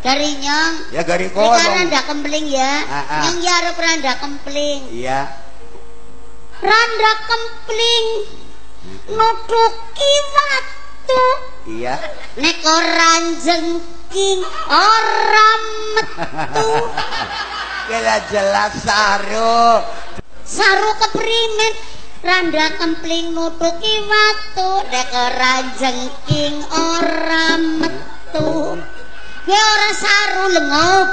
Dari nyong. Ya gari kowe. Randa kempling ya. Nyong ya arep randa kempling. Iya. Randa kempling. Nutuki watu. Iya. Nek ora jengking ora metu. Kela jelas saru. Saru keprimet. Randa kempling nutuki watu. Nek ora jengking ora metu. Kowe ora saru lengop.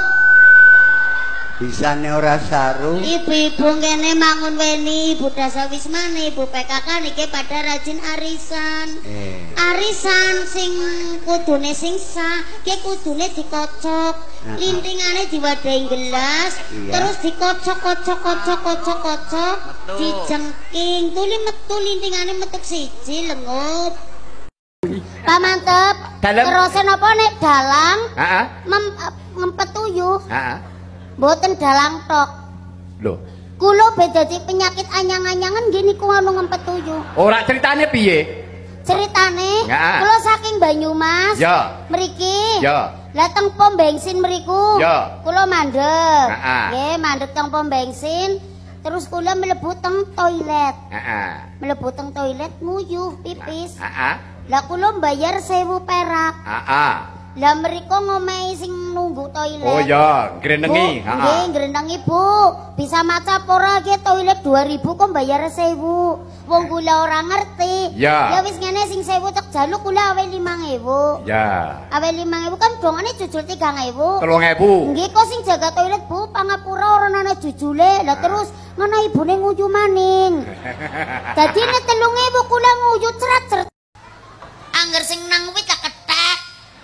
Bisane ora saru. Ibu-ibu kene mangun weni Ibu Dasawismane, Ibu PKK niki pada rajin arisan. Arisan sing kudune sing sah, ki kudune dikocok, lintingane diwadahi gelas, terus dikocok-kocok, dijengking, tuli metu lintingane metuk siji lengop. Pak mantep. Terusin apa nek dalang? Ngempet uyuh. Mboten dalang tok. Lho. Kula bedadi penyakit anyang-anyangan gini ku anu ngempet uyuh. Ora ceritane piye? Ceritane kula saking Banyumas. Ya. Mriki. Ya. Lah teng pom bensin mriku. Ya. Kula mandeg. Nggih, mandeg teng pom bensin. Terus kula mlebu teng toilet. Mlebu teng toilet nguyuh pipis. Lah kula mbayar 1000 perak. Lah mriko ngomehi sing nunggu toilet. Oh ya, ngrenengi. Nggih, ngrenengi Bu. Bisa maca apa ora ki toilet 2000 kok bayar 1000. Wong kula ora ngerti. Ya wis ngene sing 1000 tak jaluk kula awe 5000. Ya. Awe 5000 kan dongane jujul 3000. 3000. Nggih kok sing jaga toilet Bu, pangapura ora ana jujule. Lah terus ngono ibune nguyu maning. Dadi nek 3000 kula nguyu ceret-ceret. Angger sing nang kuwi tak ketek.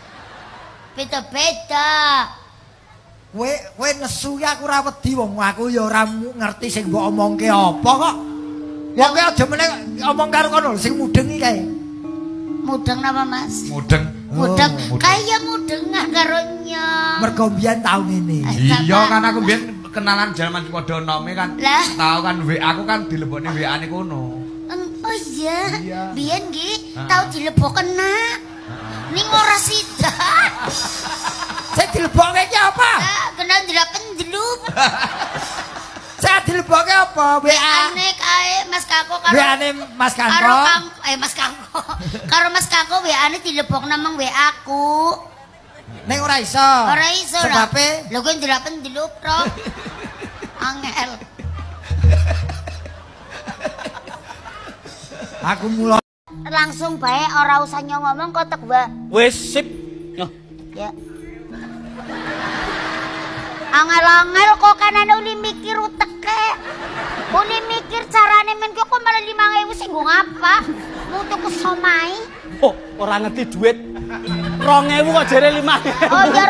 Beda-beda. Kowe nesu ya aku ora wedi wong aku ya ora ngerti sing mbok omongke apa kok. Ya kowe aja meneh omong karo kono sing mudeng iki kae. Mudeng napa Mas? Mudeng. Mudeng. Kaya mudengan karo nyong. Mergo mbiyen tau ngene. Iya kan aku mbiyen kenalan jaman padha nome kan. Tahu kan WA aku kan dilebokne WA-ne kono. Oh iya. Biyen nggih tau dilebokna. Ning ora sida. Saya dilebokke iki apa? Kena ndelok-ndelup. Saya dilebokke apa? WA-ne kae Mas Kako karo WA-ne Mas Kako. Karo Mas Kako. Karo Mas Kako WA-ne dilebokna mang WA-ku. Ning ora iso. Ora iso lah. Sebabe lho kowe ndelok-ndelup tok. Angel. Aku mulai langsung bae ora usah ngomong kok tek wae. Wis sip. Ya. Angel-angel kok kanane uli mikir uteke. Uli mikir carane men kok malah 5000 sing nggo ngapa? Mau tuku somai. Oh, ora ngerti duit. 2000 kok jere 5000. Oh ya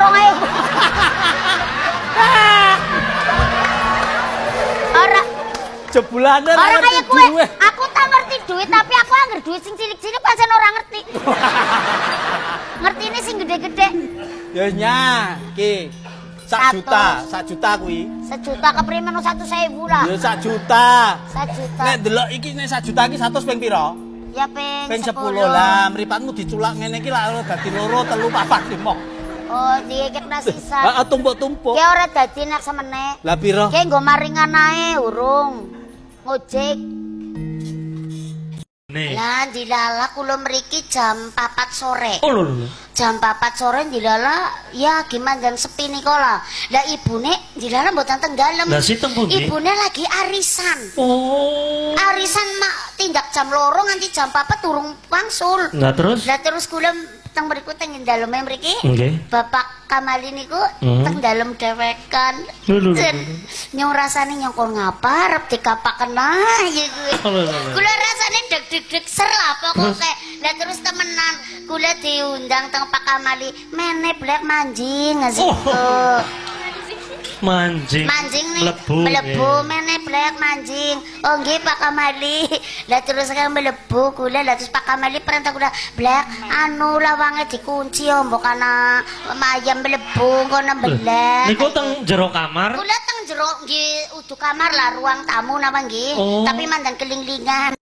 2000. Ora jebulane ora kaya kowe. Aku tak ngerti duit tapi aku angger duit sing cilik-cilik pancen ora ngerti. Ngertine sing gede-gede. Ya nya, ki. 1 juta kuwi. 1 juta keprimen 100.000 lah. Ya 1 juta. 1 juta. Nek delok iki nek 1 juta iki 100 ping pira? Ya ping 10 lah. Mripatmu diculak ngene iki lah dadi 2, 3, 4, 5. Oh, diekekna sisa. Heeh, tumpuk-tumpuk. Ki ora dadi nek semene. Lah pira? Ki nggo maringan ae urung. Ngojek. Lah dilala kula mriki jam 4 sore. Oh lho. Jam 4 sore dilala ya gimana jam sepi nika lah. Lah ibune dilala mboten teng dalem. Lah siteng pundi? Ibune lagi arisan. Oh. Arisan mak tindak jam 2 nganti jam 4 durung wangsul. Lah terus? Lah terus kula teng mriku teng daleme mriki. Nggih. Bapak Kamali niku teng dalem dhewekan. Nyong rasane nyong kon ngapa arep dikapaken ae kuwi. Kula rasane deg-deg ser lah pokoke. Lah terus temenan kula diundang teng Pak Kamali mene blek manjing ngasiku. Manjing nih melebu mene blek manjing. Oh nggih Pak Kamali. Lah terus kan melebu kula lah terus Pak Kamali perintah kula blek anu lawange dikunci yo mbok ana ayam melebu kono belek. Niku teng jero kamar. Kula teng jero nggih udu kamar lah ruang tamu napa nggih. Tapi mandan kelinglingan.